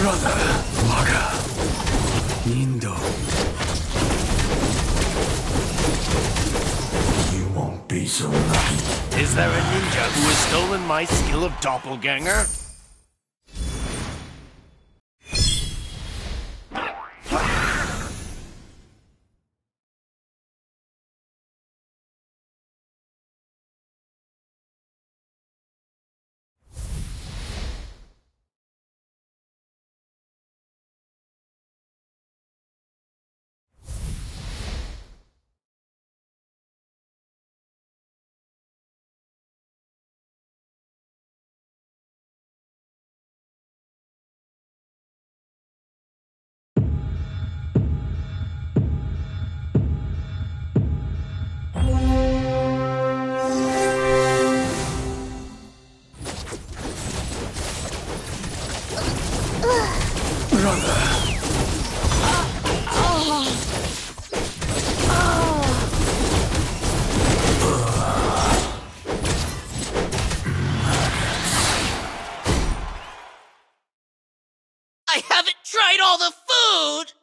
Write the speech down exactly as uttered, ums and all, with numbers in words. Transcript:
Brother, Waga, Nindo. You won't be so lucky. Is there a ninja who has stolen my skill of doppelganger? I haven't tried all the food!